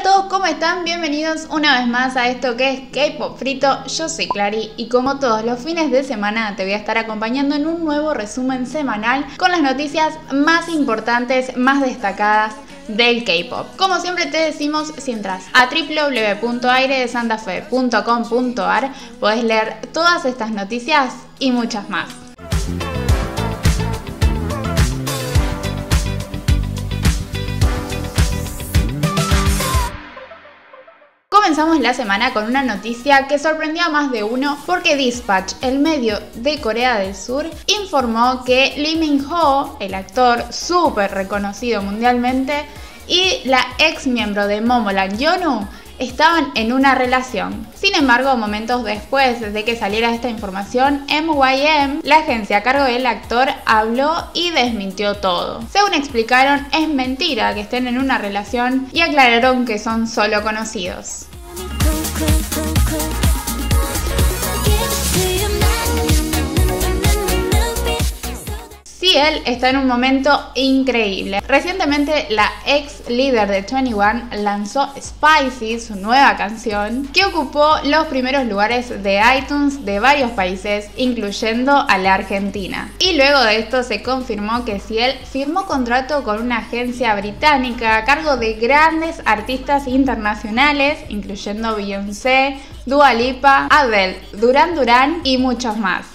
todos, ¿cómo están? Bienvenidos una vez más a esto que es K-Pop Frito. Yo soy Clary y como todos los fines de semana te voy a estar acompañando en un nuevo resumen semanal con las noticias más importantes, más destacadas del K-Pop. Como siempre te decimos, si entras a www.airedesantafe.com.ar podés leer todas estas noticias y muchas más. Comenzamos la semana con una noticia que sorprendió a más de uno porque Dispatch, el medio de Corea del Sur, informó que Lee Min-ho, el actor súper reconocido mundialmente, y la ex miembro de Momoland, Yeonu, estaban en una relación. Sin embargo, momentos después de que saliera esta información, MYM, la agencia a cargo del actor, habló y desmintió todo. Según explicaron, es mentira que estén en una relación y aclararon que son solo conocidos. Él está en un momento increíble. Recientemente la ex líder de 21 lanzó Spicy, su nueva canción, que ocupó los primeros lugares de iTunes de varios países, incluyendo a la Argentina. Y luego de esto se confirmó que Ciel firmó contrato con una agencia británica a cargo de grandes artistas internacionales, incluyendo Beyoncé, Dua Lipa, Adele, Duran Duran y muchos más.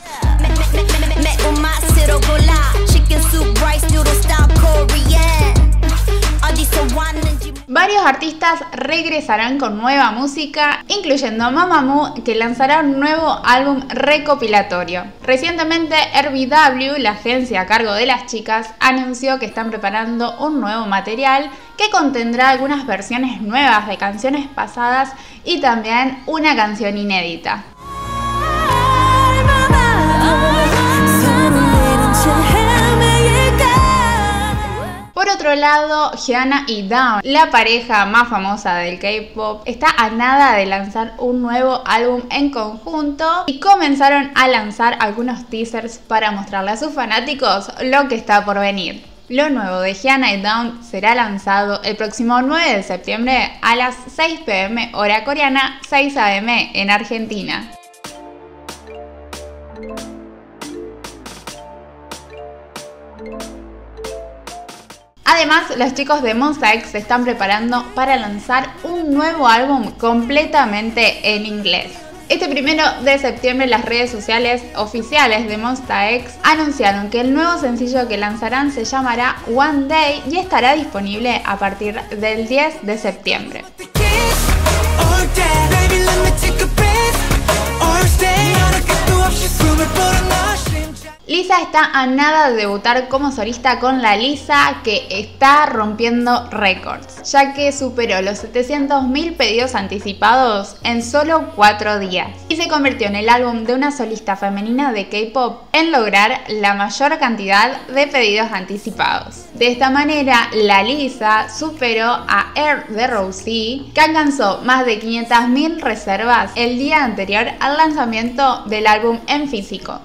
Varios artistas regresarán con nueva música, incluyendo Mamamoo, que lanzará un nuevo álbum recopilatorio. Recientemente, RBW, la agencia a cargo de las chicas, anunció que están preparando un nuevo material que contendrá algunas versiones nuevas de canciones pasadas y también una canción inédita. Por otro lado, Hyuna y Dawn, la pareja más famosa del K-Pop, está a nada de lanzar un nuevo álbum en conjunto y comenzaron a lanzar algunos teasers para mostrarle a sus fanáticos lo que está por venir. Lo nuevo de Hyuna y Dawn será lanzado el próximo 9 de septiembre a las 6 p.m. hora coreana, 6 a.m. en Argentina. Además, los chicos de Monsta X se están preparando para lanzar un nuevo álbum completamente en inglés. Este 1 de septiembre las redes sociales oficiales de Monsta X anunciaron que el nuevo sencillo que lanzarán se llamará One Day y estará disponible a partir del 10 de septiembre. Lisa está a nada de debutar como solista con La Lisa, que está rompiendo récords, ya que superó los 700.000 pedidos anticipados en solo 4 días y se convirtió en el álbum de una solista femenina de K-Pop en lograr la mayor cantidad de pedidos anticipados. De esta manera, La Lisa superó a Air de Rosie, que alcanzó más de 500.000 reservas el día anterior al lanzamiento del álbum en físico.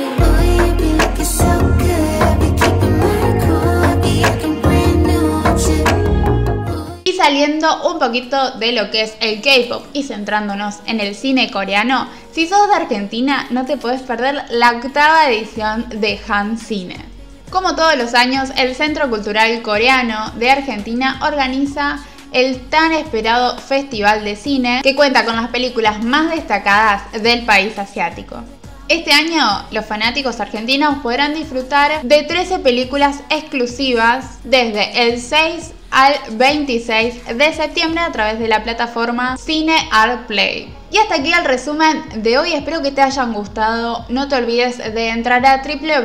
Y saliendo un poquito de lo que es el K-Pop y centrándonos en el cine coreano, si sos de Argentina no te podés perder la 8ª edición de Han Cine. Como todos los años, el Centro Cultural Coreano de Argentina organiza el tan esperado Festival de Cine que cuenta con las películas más destacadas del país asiático. Este año, los fanáticos argentinos podrán disfrutar de 13 películas exclusivas desde el 6 al 26 de septiembre a través de la plataforma Cine Art Play. Y hasta aquí el resumen de hoy, espero que te hayan gustado. No te olvides de entrar a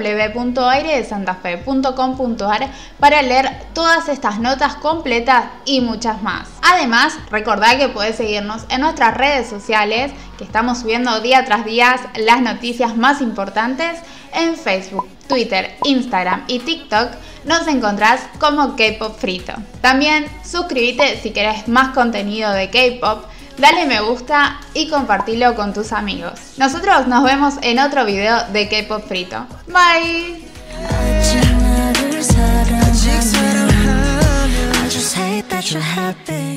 www.airedesantafe.com.ar para leer todas estas notas completas y muchas más. Además, recordá que puedes seguirnos en nuestras redes sociales, que estamos subiendo día tras día las noticias más importantes en Facebook, Twitter, Instagram y TikTok. Nos encontrás como K-Pop Frito. También suscríbete si querés más contenido de K-Pop, dale me gusta y compartilo con tus amigos. Nosotros nos vemos en otro video de K-Pop Frito. Bye. that you're happy.